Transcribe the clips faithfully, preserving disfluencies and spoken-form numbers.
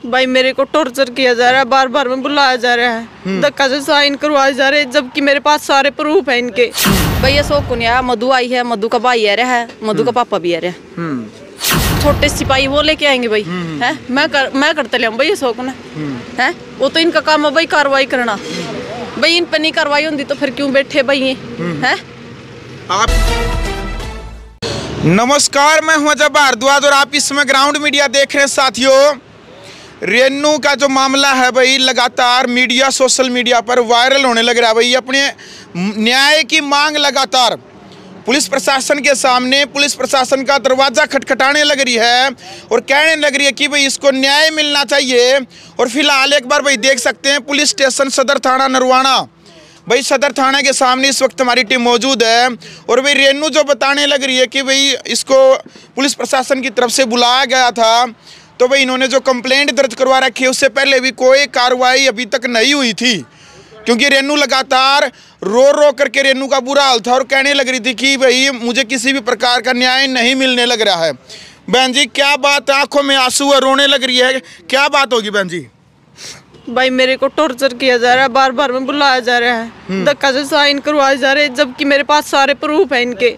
भाई मेरे को टॉर्चर किया जा रहा है, बार बार में बुलाया जा रहा है, धक्का से साइन करवाए जा रहे हैं, जबकि मेरे पास सारे प्रूफ है इनके। भाई ये शौक को नहीं आया, मधु आई है, मधु का भाई आ रहा है, मधु का पापा भी आ रहा है, छोटे सिपाही वो लेके आएंगे भाई है। मैं कर, मैं करते ले भाई ये शौक ना है, वो तो इनका काम है भाई कार्रवाई करना। भाई इन पर नहीं कार्रवाई होती तो फिर क्यों बैठे भाई ये है। आप नमस्कार, मैं हूं अजय भारद्वाज और आप इसमें ग्राउंड मीडिया देख रहे हैं। साथियों, रेनू का जो मामला है भाई लगातार मीडिया सोशल मीडिया पर वायरल होने लग रहा है। भाई अपने न्याय की मांग लगातार पुलिस प्रशासन के सामने, पुलिस प्रशासन का दरवाज़ा खटखटाने लग रही है और कहने लग रही है कि भाई इसको न्याय मिलना चाहिए। और फिलहाल एक बार भाई देख सकते हैं पुलिस स्टेशन सदर थाना नरवाना, भाई सदर थाना के सामने इस वक्त हमारी टीम मौजूद है। और भाई रेनू जो बताने लग रही है कि भाई इसको पुलिस प्रशासन की तरफ से बुलाया गया था, तो भाई इन्होंने जो कंप्लेंट दर्ज करवा रखी है उससे पहले भी कोई कार्रवाई अभी तक नहीं हुई थी, क्योंकि रेनू लगातार रो रो करके रेनू का बुरा हाल था और कहने लग रही थी कि भाई मुझे किसी भी प्रकार का न्याय नहीं मिलने लग रहा है। बहन जी क्या बात, आंखों में आंसू है, रोने लग रही है, क्या बात होगी बहन जी? भाई मेरे को टॉर्चर किया जा रहा है, बार बार में बुलाया जा रहा है, धक्का से साइन करवाए जा रहे हैं, जबकि मेरे पास सारे प्रूफ है इनके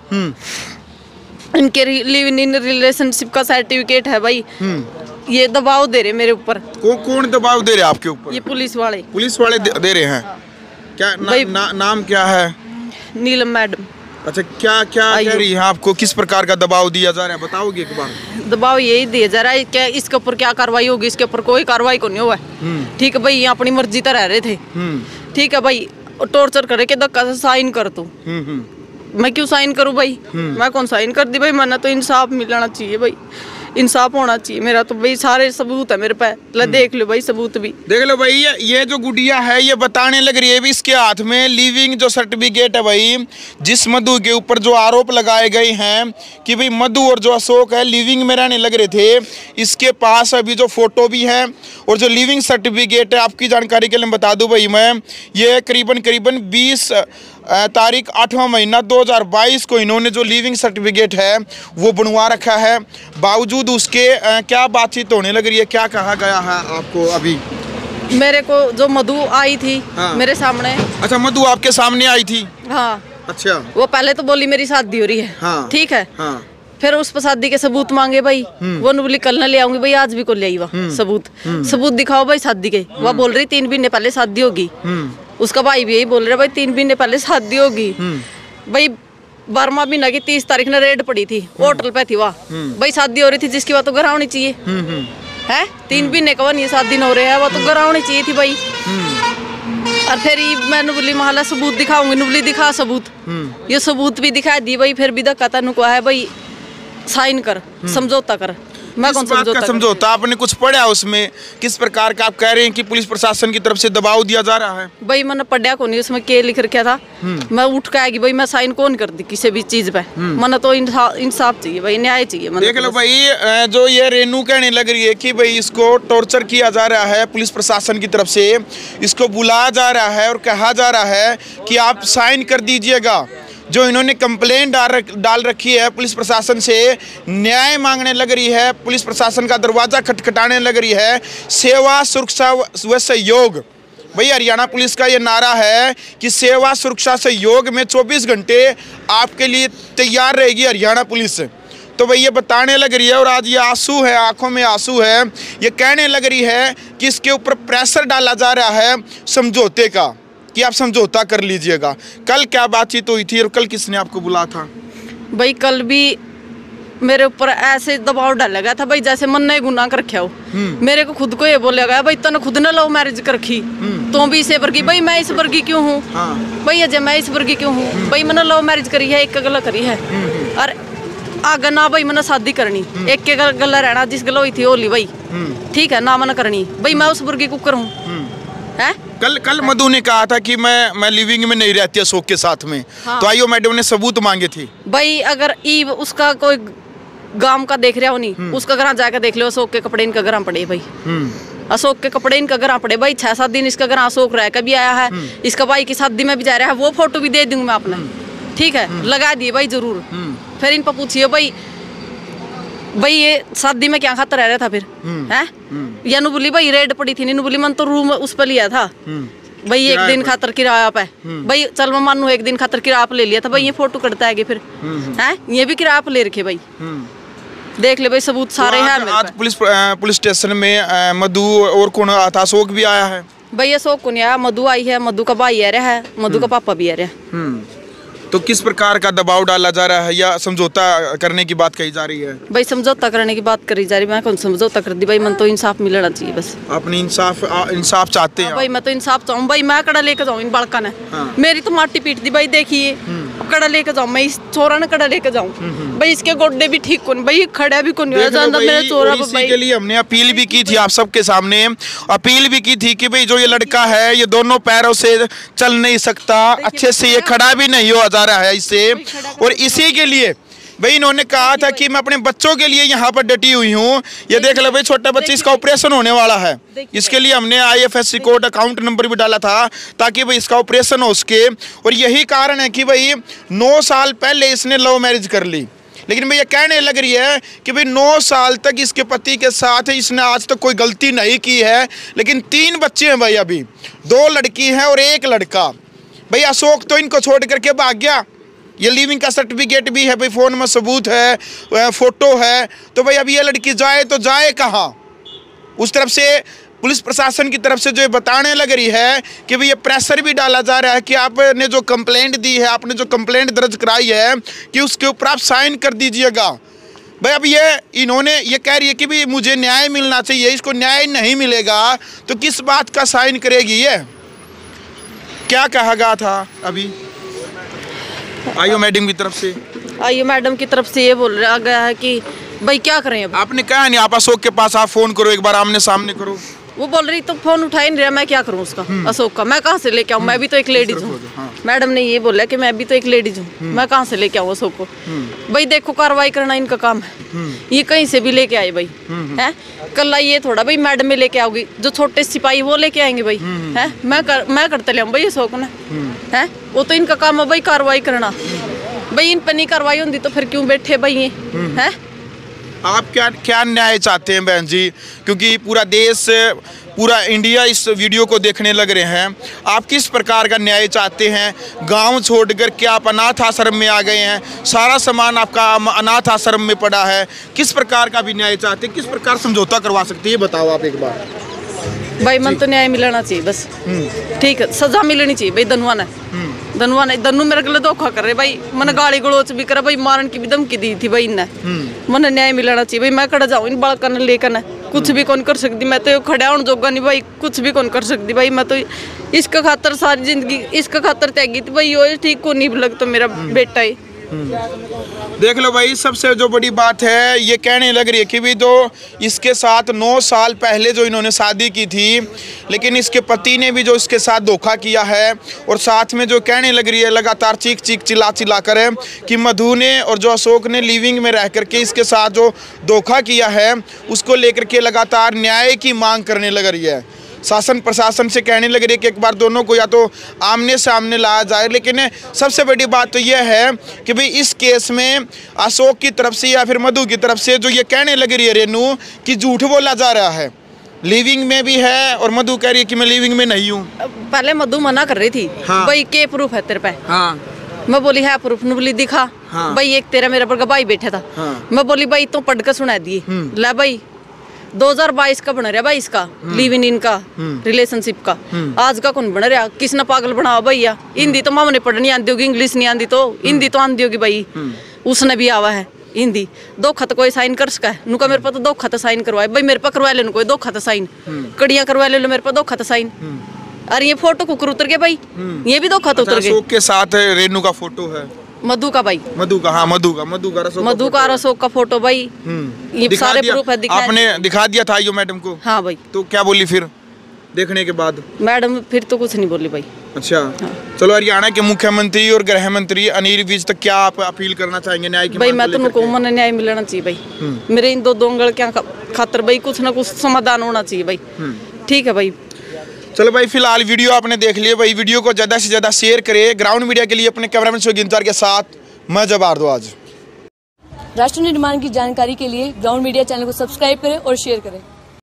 इनके लिव इन रिलेशनशिप का सर्टिफिकेट है। भाई ये दबाव दे रहे मेरे ऊपर। को, कौन दबाव दे रहे हैं आपके ऊपर? ये पुलिस वाले पुलिस वाले दे, दे रहे हैं। क्या ना, ना, नाम क्या है? नीलम मैडम। अच्छा, क्या क्या कह रही है आपको? किस प्रकार का दबाव दिया जा रहा है, बताओगे एक बार? दबाव यही दिया जा रहा है क्या इसके ऊपर क्या कार्रवाई होगी, इसके ऊपर कोई कार्रवाई को नहीं हुआ है। ठीक है भाई, ये अपनी मर्जी तो रह रहे थे, ठीक है भाई, टॉर्चर करे के धक्का से साइन कर तू। मैं क्यों साइन करूं भाई? मैं कौन साइन कर दी भाई? मैंने तो इंसाफ मिलना चाहिए भाई, इंसाफ होना चाहिए मेरा। तो भाई सारे सबूत है मेरे पास, ले देख लो भाई, सबूत भी देख लो भाई। ये ये जो गुड़िया है ये बताने लग रही है भी इसके हाथ में लिविंग जो सर्टिफिकेट है भाई, जिस मधु के ऊपर जो आरोप लगाए गए हैं कि भाई मधु और जो अशोक है लिविंग में रहने लग रहे थे, इसके पास अभी जो फोटो भी है और जो लिविंग सर्टिफिकेट है, आपकी जानकारी के लिए बता दूं भाई मैं, ये करीबन करीबन बीस तारीख आठवां महीना दो हज़ार बाईस को इन्होंने जो लिविंग सर्टिफिकेट है वो बनवा रखा है। बावजूद उसके आ, क्या बातचीत होने लग रही है, क्या कहा गया है आपको अभी? मेरे को जो मधु आई थी हाँ। मेरे सामने। अच्छा, मधु आपके सामने आई थी? हाँ। अच्छा, वो पहले तो बोली मेरी शादी हो रही है। हाँ। ठीक है हाँ। फिर उस पर शादी के सबूत मांगे भाई, वो बोली कल ना ले आऊंगी भाई, आज भी को ले आई वह सबूत। सबूत दिखाओ भाई शादी के। वह बोल रही तीन महीने पहले शादी होगी, उसका भाई भी यही बोल रहा भाई तीन महीने पहले शादी होगी। भाई बारहवां महीना की तीस तारीख ने रेड पड़ी थी, होटल पे थी वह भाई, शादी हो रही थी जिसकी बात तो घर होनी चाहिए है। तीन महीने का नहीं शादी न हो रहे है, वो तो घर होनी चाहिए थी भाई। और फिर मैंने बोली महला सबूत दिखाऊंगी, नुबली दिखा सबूत, ये सबूत भी दिखा दी भाई। फिर भी धक्का तनु को है भाई, साइन कर, समझौता कर। मैं कौन समझौता समझौता? आपने कुछ पढ़ा उसमें? किस प्रकार का आप कह रहे हैं कि पुलिस प्रशासन की तरफ से दबाव दिया जा रहा है? भाई मैंने पढ़ा को नहीं, उसमें क्या लिख रखा था। मैं उठ के आएगी भाई, मैं साइन कौन कर दी किसी भी चीज पे? मैंने तो इंसाफ चाहिए भाई, न्याय चाहिए। देख लो भाई, जो ये रेनू कहने लग रही है कि भाई इसको टॉर्चर किया जा रहा है पुलिस प्रशासन की तरफ से, इसको बुलाया जा रहा है और कहा जा रहा है कि आप साइन कर दीजिएगा। जो इन्होंने कंप्लेंट डाल रख, डाल रखी है पुलिस प्रशासन से, न्याय मांगने लग रही है, पुलिस प्रशासन का दरवाज़ा खटखटाने लग रही है। सेवा सुरक्षा व सहयोग, भाई हरियाणा पुलिस का ये नारा है कि सेवा सुरक्षा सहयोग में चौबीस घंटे आपके लिए तैयार रहेगी हरियाणा पुलिस। तो भाई ये बताने लग रही है और आज ये आंसू है, आंखों में आंसू है, ये कहने लग रही है कि इसके ऊपर प्रेशर डाला जा रहा है समझौते का, कि आप समझौता कर लीजिएगा। कल क्या बातचीत हुई थी और कल किसने आपको बुलाया था? भाई कल भी मेरे ऊपर ऐसे दबाव डाला गया था भाई, जैसे मन ने गुनाह कर रखा हो। मेरे को खुद को ये बोला गया भाई तूने खुद ने लव मैरिज कर रखी, तो भी इसे वर्गी। भाई मैं इस वर्गी क्यों हूँ? हाँ। भाई अजय मैं इस वर्गी क्यों हूँ? भाई मैंने लव मैरिज करी है, एक गला करी है, और आगे ना भाई मैंने शादी करनी, एक के गला रहना, जिस गला हुई थी होली भाई, ठीक है ना, मैंने करनी भाई, मैं उस वर्गी कुकर हूँ है? कल कल मधु ने कहा था कि मैं मैं लिविंग में नहीं रहती अशोक के साथ में। हाँ। तो आइयो मैडम ने सबूत मांगे थे भाई। अगर ई उसका कोई गांव का देख रहा हो नहीं, उसका घर जाकर देख लो, अशोक के कपड़े इनका घर पड़े भाई, अशोक के कपड़े इनका घर पड़े भाई। छह सात दिन इसका घर अशोक रह कर भी आया है, इसका भाई की शादी में भी जा रहा है, वो फोटो भी दे दूंगी मैं अपने, ठीक है, लगा दिए भाई जरूर। फिर इन पर पूछिए भाई भाई ये शादी में क्या खाता रह रहा था फिर है? या नु बोली भाई रेड पड़ी थी, नीनू बोली मन तो रूम उस पर लिया था भाई, एक दिन खातर किराया पे भाई, चल मैं मानू एक दिन खातर किराया पे ले लिया था भाई, ये फोटो करता है फिर है, ये भी किराया पे ले रखे भाई, देख ले भाई सबूत सारे हैं मेरे आज पुलिस पुलिस स्टेशन में मधु और कौन आता, अशोक भी आया है भाई, अशोक को नहीं आया, मधु आई है, मधु का भाई आ रहा है, मधु का पापा भी आ रहा है। तो किस प्रकार का दबाव डाला जा रहा है या समझौता करने की बात कही जा रही है? भाई समझौता करने की बात करी जा रही है, मैं कौन समझौता कर दी भाई, मन तो इंसाफ मिलना चाहिए बस। अपनी इंसाफ इंसाफ चाहते हैं भाई, मैं तो इंसाफ चाहूँ भाई, मैं कड़ा लेके जाऊँ इन बालका ने, मेरी तो माटी पीट दी भाई, देखिए कड़ा लेके जाऊँ मैं, इस चोरा ने कड़ा लेके जाऊँ भाई, इसके गोड्डे भी ठीक कौन भाई, खड़ा भी कौन मेरे चोरा। इसी के लिए हमने अपील भी की थी आप सबके सामने, अपील भी की थी कि भाई जो ये लड़का है ये दोनों पैरों से चल नहीं सकता, अच्छे से ये खड़ा भी नहीं हो जा रहा है इससे, और इसी के लिए भाई इन्होंने कहा था कि मैं अपने बच्चों के लिए यहाँ पर डटी हुई हूँ। ये देख लो भाई, छोटा बच्चा, इसका ऑपरेशन होने वाला है, इसके लिए हमने आईएफएससी कोड अकाउंट नंबर भी डाला था ताकि भाई इसका ऑपरेशन हो उसके, और यही कारण है कि भाई नौ साल पहले इसने लव मैरिज कर ली, लेकिन भैया कहने लग रही है कि भाई नौ साल तक इसके पति के साथ इसने आज तक कोई गलती नहीं की है, लेकिन तीन बच्चे हैं भाई, अभी दो लड़की हैं और एक लड़का। भाई अशोक तो इनको छोड़ करके भाग गया, ये लिविंग का सर्टिफिकेट भी है भाई, फोन में सबूत है, फोटो है, तो भाई अब ये लड़की जाए तो जाए कहाँ? उस तरफ से पुलिस प्रशासन की तरफ से जो बताने लग रही है कि भाई ये प्रेशर भी डाला जा रहा है कि आपने जो कंप्लेंट दी है, आपने जो कंप्लेंट दर्ज कराई है कि उसके ऊपर आप साइन कर दीजिएगा। भाई अब ये इन्होंने ये कह रही है कि भाई मुझे न्याय मिलना चाहिए, इसको न्याय नहीं मिलेगा तो किस बात का साइन करेगी? ये क्या कहा गया था अभी आईओ मैडम की तरफ से? आईओ मैडम की तरफ से ये बोल रहा गया है कि भाई क्या करें अब? आपने कहा नहीं, आप अशोक के पास आप फोन करो, एक बार आमने सामने करो। वो बोल रही तो फोन उठा ही नहीं रहा, मैं क्या करूं उसका, अशोक का मैं कहाँ से लेके आऊँ, मैं भी तो एक लेडीज हूँ। हाँ। मैडम ने ये बोला कि मैं भी तो एक लेडीज हूँ, मैं कहाँ से लेके आऊँ अशोक को? भाई देखो कार्रवाई करना इनका काम है, ये कहीं से भी लेके आए भाई है, कल ये थोड़ा भाई मैडम में लेके आओगी, जो छोटे सिपाही वो लेके आएंगे भाई है, मैं कर, मैं करते ले भाई अशोक ने है, वो तो इनका काम है भाई कार्रवाई करना भाई, इन पर नहीं कार्रवाई होती तो फिर क्यों बैठे भाई ये है? आप क्या क्या न्याय चाहते हैं बहन जी, क्योंकि पूरा देश पूरा इंडिया इस वीडियो को देखने लग रहे हैं, आप किस प्रकार का न्याय चाहते हैं? गांव छोड़कर के आप अनाथ आश्रम में आ गए हैं, सारा सामान आपका अनाथ आश्रम में पड़ा है, किस प्रकार का भी न्याय चाहते हैं, किस प्रकार समझौता करवा सकते हैं, ये बताओ आप एक बार। भाई मन तो न्याय मिलना चाहिए बस, ठीक है, सजा मिलनी चाहिए भाई, धनुआ ने धनुआ ने धनु मेरे को धोखा कर रहे भाई, मैंने गाली गलोच भी करा भाई, मारन की भी धमकी दी थी भाई इनने, मैंने न्याय मिलना चाहिए भाई, मैं खड़ा जाऊँ इन बालका ने लेकर न, कुछ भी कौन कर सकती, मैं तो खड़ा होने जोगा नहीं भाई, कुछ भी कौन कर सकती भाई, मैं तो इसका खातर सारी जिंदगी इसका खातर त्यागी थी भाई, ये ठीक को नहीं लगता मेरा बेटा है। देख लो भाई, सबसे जो बड़ी बात है ये कहने लग रही है कि भी तो इसके साथ नौ साल पहले जो इन्होंने शादी की थी, लेकिन इसके पति ने भी जो इसके साथ धोखा किया है, और साथ में जो कहने लग रही है लगातार चीख चीख चिल्ला चिल्ला कर है कि मधु ने और जो अशोक ने लिविंग में रह करके इसके साथ जो धोखा किया है उसको लेकर के लगातार न्याय की मांग करने लग रही है। शासन प्रशासन से कहने लग रही है कि एक बार दोनों को या तो आमने सामने लाया जाए, लेकिन सबसे बड़ी बात तो यह है कि भाई इस केस में अशोक की तरफ से या फिर मधु की तरफ से जो ये कहने लग रही है रेनू कि झूठ बोला जा रहा है, लिविंग में भी है और मधु कह रही है कि मैं लिविंग में नहीं हूँ। पहले मधु मना कर रही थी हाँ। भाई के प्रूफ है तेरे पे? हाँ। मैं बोली है प्रूफ, ने बोली दिखा हाँ। भाई एक तेरा मेरे पर भाई बैठा था हाँ। मैं बोली भाई तो पढ़ कर सुना दिए, ला भाई दो हज़ार बाईस का बन रहा भाई इसका लिव इन इनका रिलेशनशिप का, आज का कौन बन रहा, किसने पागल बनावा भैया? हिंदी तो मामने पढ़नी आती होगी, इंग्लिश नहीं आती तो हिंदी तो आती होगी भाई, उसने भी आवा है हिंदी। दो खत कोई साइन कर सका है, नुका मेरे पर तो दो खत साइन करवाए भाई, मेरे पर करवा ले कोई दो खत साइन, कड़ियां करवा ले लो मेरे पर दो खत साइन, अरे ये फोटो कुकर उतर गए भाई, ये भी दो खत उतर गए। अशोक के साथ रेनू का फोटो है, मधु का भाई, मधु का हाँ मधु का मधु का मधु का अशोक का फोटो भाई, ये सारे प्रूफ है, आपने दिखा दिया था यो मैडम को? हाँ भाई। तो क्या बोली फिर देखने के बाद? मैडम फिर तो कुछ नहीं बोली भाई। अच्छा हाँ। चलो, हरियाणा के मुख्यमंत्री और गृह मंत्री अनिल विज तक क्या आप अपील करना चाहेंगे न्याय की? भाई मैं तो उनको मन न्याय मिलना चाहिए भाई, मेरे इन दो दोंगल क्या खातर भाई कुछ ना कुछ समाधान होना चाहिए भाई, ठीक है भाई। चलो भाई, फिलहाल वीडियो आपने देख लिया भाई, वीडियो को ज़्यादा से ज़्यादा शेयर करें। ग्राउंड मीडिया के लिए अपने कैमरामैन शोक इंतजार के साथ मैं जब भारद्वाज। राष्ट्र निर्माण की जानकारी के लिए ग्राउंड मीडिया चैनल को सब्सक्राइब करें और शेयर करें।